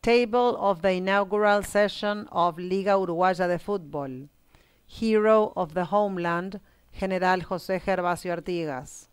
Table of the inaugural session of Liga Uruguaya de Fútbol. Hero of the Homeland, General José Gervasio Artigas.